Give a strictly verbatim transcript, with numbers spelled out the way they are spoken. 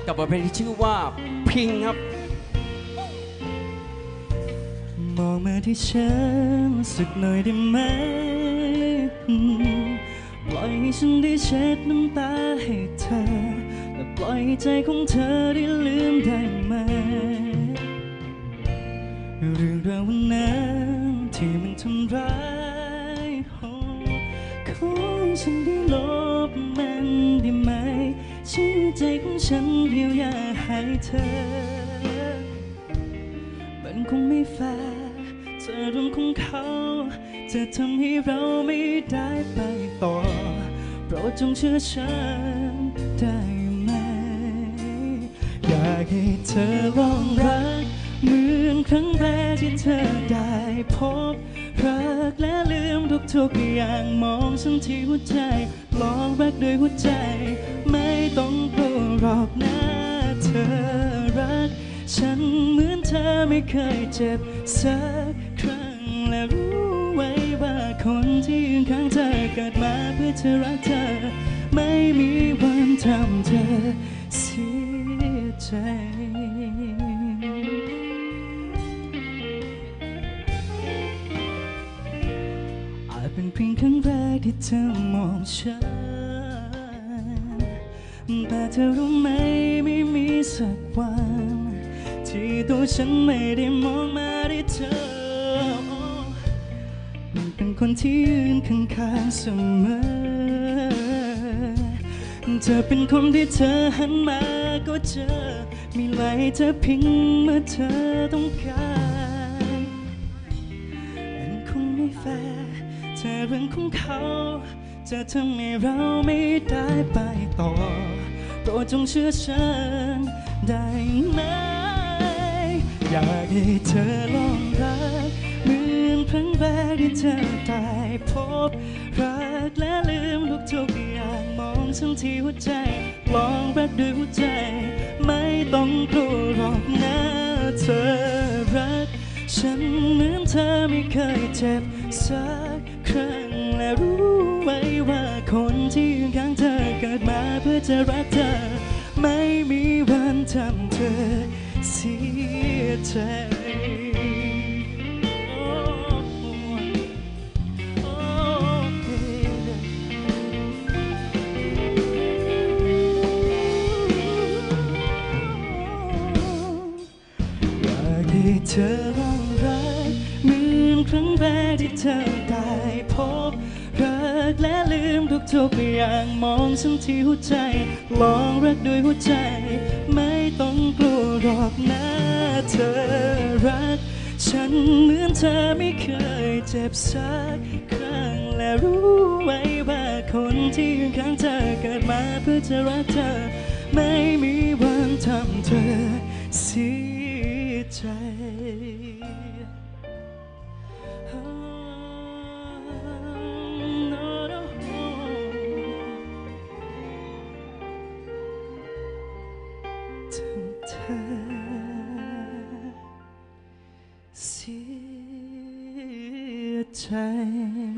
กับบทเพลงที่ชื่อว่าพิงครับมองมาที่ฉันสักหน่อยได้ไหมปล่อยให้ฉันได้เช็ดน้ำตาให้เธอและปล่อยให้ใจของเธอได้ลืมได้ไหมเรื่องราววันนั้นที่มันทำร้ายขอให้ฉันได้ลบมันได้ไหมชื่อใจของฉันเยียวยาให้เธอมันคงไม่แฟร์เธอเรื่องของเขาจะทำให้เราไม่ได้ไปต่อโปรดจงเชื่อฉันได้ไหมอยากให้เธอลองรักเหมือนครั้งแรกที่เธอได้พบรักและลืมทุกๆอย่างมองฉันที่หัวใจลองรักด้วยหัวใจไม่ต้องกลัวหรอกนะเธอรักฉันเหมือนเธอไม่เคยเจ็บสักครั้งและรู้ไว้ว่าคนที่ยืนข้างเธอเกิดมาเพื่อจะรักเธอไม่มีวันทำเธอเสียใจอาจเป็นเพียงครั้งแรกที่เธอมองฉันแต่เธอรู้ไหมไม่มีสักวันที่ตัวฉันไม่ได้มองมาที่เธอมันเป็นคนที่ยืนข้างๆเสมอเธอเป็นคนที่เธอหันมาก็เจอมีไหลเธอพิงเมื่อเธอต้องการมันคงไม่แฟร์เธอเรื่องของเขาจะทำให้เราไม่ได้ไปต่อโปรดจงเชื่อฉันได้ไหมอยากให้เธอลองรักเหมือนครั้งแรกที่เธอได้พบรักและลืมทุกๆอย่างมองฉันที่หัวใจลองรักด้วยหัวใจไม่ต้องกลัวหรอกนะเธอรักฉันเหมือนเธอไม่เคยเจ็บสักครั้งและรู้ไว้ว่าคนที่ยืนข้างเธอเกิดมาเพื่อจะรักเธอไม่มีวันทำเธอเสียใจอยากให้เธอลองรักเหมือนครั้งแรกที่เธอได้พบรักและลืมทุกๆอย่างมองฉันที่หัวใจลองรักด้วยหัวใจไม่ต้องกลัวหรอกนะเธอรักฉันเหมือนเธอไม่เคยเจ็บสักครั้งและรู้ไว้ว่าคนที่ยืนข้างเธอเกิดมาเพื่อจะรักเธอไม่มีวันทำเธอเสียใจเธอเสียใจ